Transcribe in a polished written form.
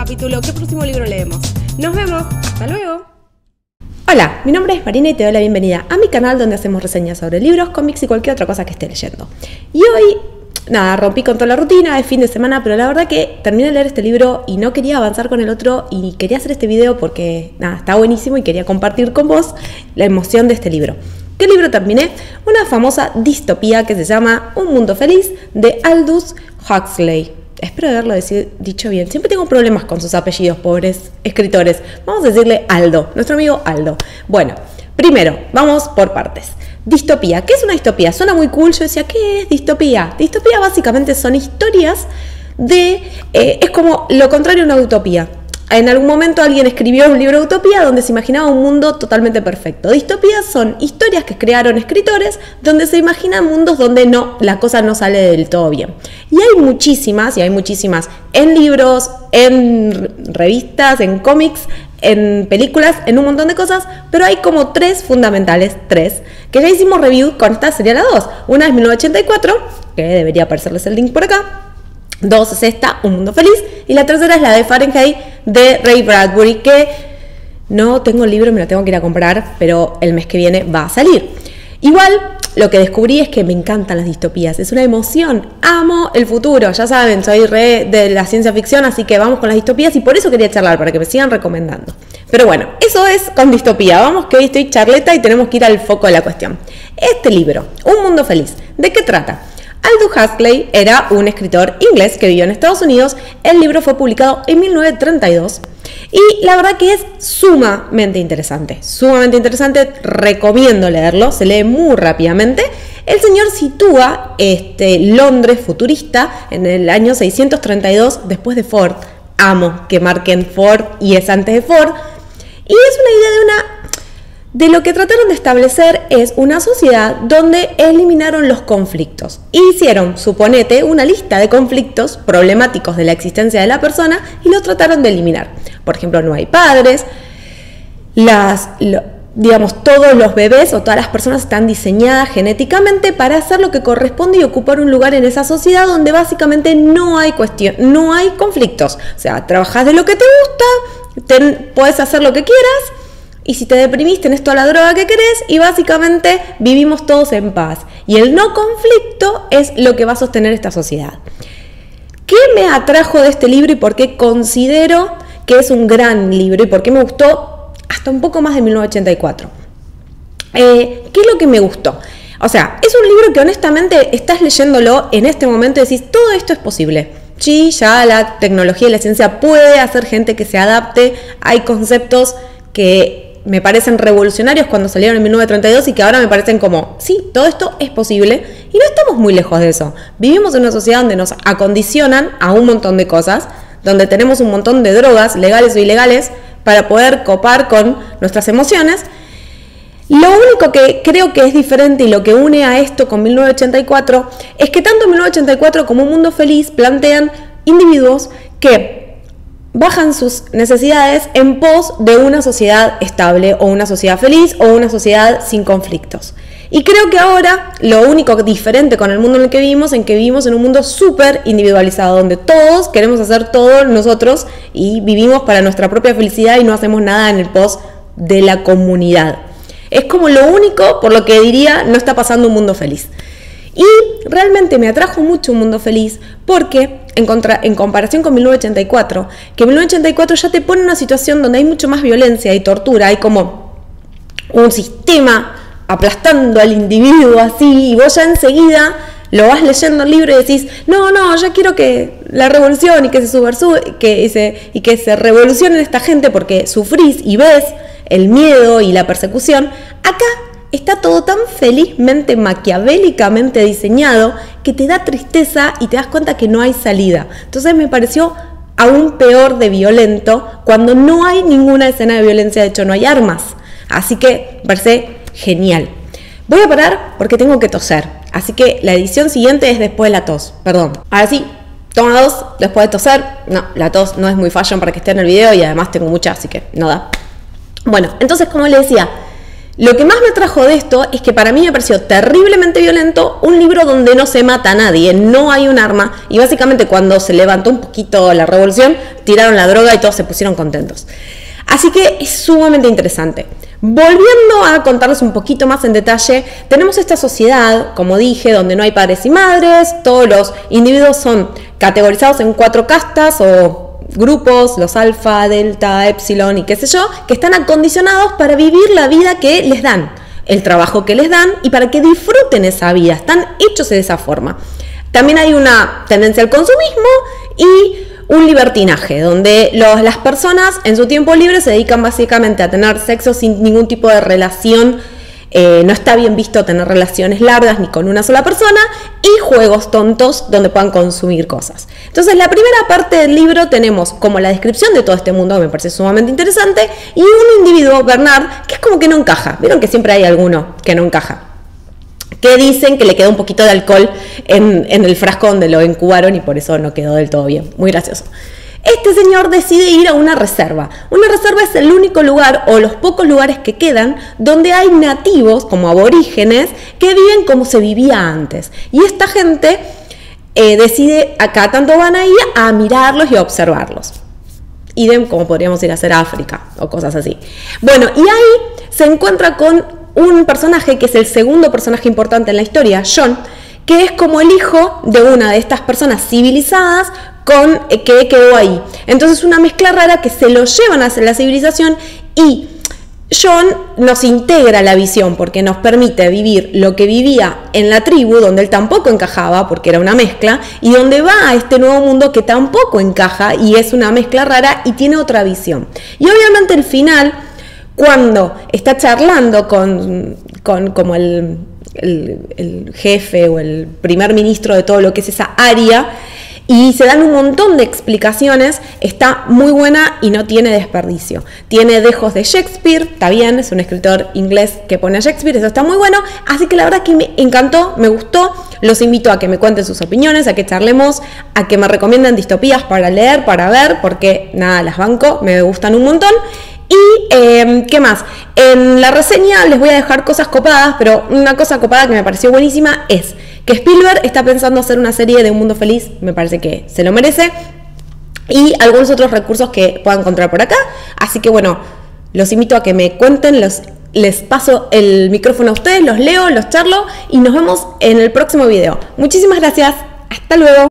capítulo, qué próximo libro leemos. Nos vemos, hasta luego. Hola, mi nombre es Marina y te doy la bienvenida a mi canal donde hacemos reseñas sobre libros, cómics y cualquier otra cosa que esté leyendo. Y hoy, nada, rompí con toda la rutina, es fin de semana, pero la verdad que terminé de leer este libro y no quería avanzar con el otro y quería hacer este video porque, nada, está buenísimo y quería compartir con vos la emoción de este libro. ¿Qué libro terminé? Una famosa distopía que se llama Un Mundo Feliz de Aldous Huxley. Espero haberlo dicho bien. Siempre tengo problemas con sus apellidos, pobres escritores. Vamos a decirle Aldo, nuestro amigo Aldo. Bueno, primero, vamos por partes. Distopía. ¿Qué es una distopía? Suena muy cool. Yo decía, ¿qué es distopía? Distopía básicamente son historias de... es como lo contrario a una utopía. En algún momento alguien escribió un libro de utopía donde se imaginaba un mundo totalmente perfecto. Distopías son historias que crearon escritores donde se imaginan mundos donde no, la cosa no sale del todo bien. Y hay muchísimas en libros, en revistas, en cómics, en películas, en un montón de cosas, pero hay como tres fundamentales, que ya hicimos review con esta sería la 2. Una es 1984, que debería aparecerles el link por acá. 2 es esta, Un Mundo Feliz, y la tercera es la de Fahrenheit de Ray Bradbury, que no tengo el libro, me lo tengo que ir a comprar, pero el mes que viene va a salir. Igual, lo que descubrí es que me encantan las distopías, es una emoción, amo el futuro, ya saben, soy re de la ciencia ficción, así que vamos con las distopías y por eso quería charlar, para que me sigan recomendando. Pero bueno, eso es con distopía, vamos que hoy estoy charleta y tenemos que ir al foco de la cuestión. Este libro, Un Mundo Feliz, ¿de qué trata? Aldous Huxley era un escritor inglés que vivió en Estados Unidos. El libro fue publicado en 1932 y la verdad que es sumamente interesante, recomiendo leerlo, se lee muy rápidamente. El señor sitúa Londres futurista en el año 632 después de Ford. Amo que marquen Ford y es antes de Ford. Y es una idea de lo que trataron de establecer es una sociedad donde eliminaron los conflictos. Hicieron, suponete, una lista de conflictos problemáticos de la existencia de la persona y los trataron de eliminar. Por ejemplo, no hay padres, todos los bebés o todas las personas están diseñadas genéticamente para hacer lo que corresponde y ocupar un lugar en esa sociedad donde básicamente no hay conflictos. O sea, trabajas de lo que te gusta, puedes hacer lo que quieras. Y si te deprimís, tenés toda la droga que querés y básicamente vivimos todos en paz. Y el no conflicto es lo que va a sostener esta sociedad. ¿Qué me atrajo de este libro y por qué considero que es un gran libro y por qué me gustó hasta un poco más de 1984? ¿Qué es lo que me gustó? O sea, es un libro que honestamente estás leyéndolo en este momento y decís, todo esto es posible. Sí, ya la tecnología y la ciencia puede hacer gente que se adapte. Hay conceptos que me parecen revolucionarios cuando salieron en 1932 y que ahora me parecen como, sí, todo esto es posible y no estamos muy lejos de eso. Vivimos en una sociedad donde nos acondicionan a un montón de cosas, donde tenemos un montón de drogas, legales o ilegales, para poder copar con nuestras emociones. Lo único que creo que es diferente y lo que une a esto con 1984 es que tanto 1984 como Un Mundo Feliz plantean individuos que bajan sus necesidades en pos de una sociedad estable o una sociedad feliz o una sociedad sin conflictos. Y creo que ahora lo único diferente con el mundo en el que vivimos es que vivimos en un mundo súper individualizado, donde todos queremos hacer todo nosotros y vivimos para nuestra propia felicidad y no hacemos nada en el pos de la comunidad. Es como lo único por lo que diría no está pasando un mundo feliz. Y realmente me atrajo mucho Un Mundo Feliz porque, en comparación con 1984, que 1984 ya te pone en una situación donde hay mucho más violencia y tortura, hay como un sistema aplastando al individuo así, y vos ya enseguida lo vas leyendo el libro y decís, no, yo quiero que la revolución y que se revolucione esta gente porque sufrís y ves el miedo y la persecución. Acá está todo tan felizmente, maquiavélicamente diseñado que te da tristeza y te das cuenta que no hay salida. Entonces me pareció aún peor de violento cuando no hay ninguna escena de violencia, de hecho no hay armas. Así que me parece genial. Voy a parar porque tengo que toser, así que la edición siguiente es después de la tos, perdón. Ahora sí, toma 2 después de toser. No, la tos no es muy fashion para que esté en el video y además tengo mucha, así que no da. Bueno, entonces como les decía, lo que más me atrajo de esto es que para mí me pareció terriblemente violento, un libro libro donde no se mata a nadie, no hay un arma, y básicamente cuando se levantó un poquito la revolución, tiraron la droga y todos se pusieron contentos. Así que es sumamente interesante. Volviendo a contarles un poquito más en detalle, tenemos esta sociedad, como dije, donde no hay padres y madres, todos los individuos son categorizados en 4 castas o grupos, los alfa, delta, epsilon y qué sé yo, que están acondicionados para vivir la vida que les dan, el trabajo que les dan y para que disfruten esa vida, están hechos de esa forma. También hay una tendencia al consumismo y un libertinaje, donde las personas en su tiempo libre se dedican básicamente a tener sexo sin ningún tipo de relación. No está bien visto tener relaciones largas ni con una sola persona, y juegos tontos donde puedan consumir cosas. Entonces, la primera parte del libro tenemos como la descripción de todo este mundo, que me parece sumamente interesante, y un individuo, Bernard, que es como que no encaja. Vieron que siempre hay alguno que no encaja, que dicen que le quedó un poquito de alcohol en el frasco donde lo incubaron y por eso no quedó del todo bien. Muy gracioso. Este señor decide ir a una reserva. Una reserva es el único lugar o los pocos lugares que quedan donde hay nativos, como aborígenes, que viven como se vivía antes. Y esta gente decide, acá tanto van ahí a mirarlos y a observarlos. Idem como podríamos ir a hacer a África o cosas así. Bueno, y ahí se encuentra con un personaje que es el segundo personaje importante en la historia, John, que es como el hijo de una de estas personas civilizadas que quedó ahí. Entonces una mezcla rara que se lo llevan hacia la civilización, y John nos integra la visión porque nos permite vivir lo que vivía en la tribu, donde él tampoco encajaba porque era una mezcla, y donde va a este nuevo mundo que tampoco encaja y es una mezcla rara y tiene otra visión. Y obviamente el final, cuando está charlando con como el jefe o el primer ministro de todo lo que es esa área, y se dan un montón de explicaciones, está muy buena y no tiene desperdicio. Tiene dejos de Shakespeare, está bien, es un escritor inglés que pone a Shakespeare, eso está muy bueno, así que la verdad que me encantó, me gustó. Los invito a que me cuenten sus opiniones, a que charlemos, a que me recomienden distopías para leer, para ver, porque nada, las banco, me gustan un montón. Y, ¿qué más? En la reseña les voy a dejar cosas copadas, pero una cosa copada que me pareció buenísima es que Spielberg está pensando hacer una serie de Un Mundo Feliz, me parece que se lo merece, y algunos otros recursos que puedan encontrar por acá. Así que bueno, los invito a que me cuenten, les paso el micrófono a ustedes, los leo, los charlo y nos vemos en el próximo video. Muchísimas gracias, hasta luego.